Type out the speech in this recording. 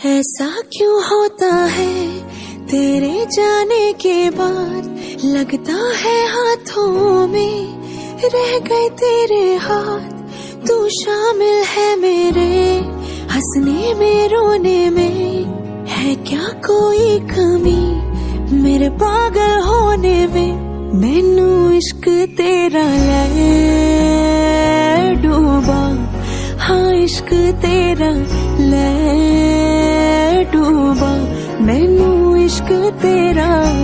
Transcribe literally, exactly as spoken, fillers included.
ऐसा क्यों होता है तेरे जाने के बाद, लगता है हाथों में रह गए तेरे हाथ। तू शामिल है मेरे हंसने में रोने में, है क्या कोई कमी मेरे पागल होने में। मैनू इश्क तेरा ले डूबा, हाँ इश्क तेरा ले डूबा, मैनू इश्क तेरा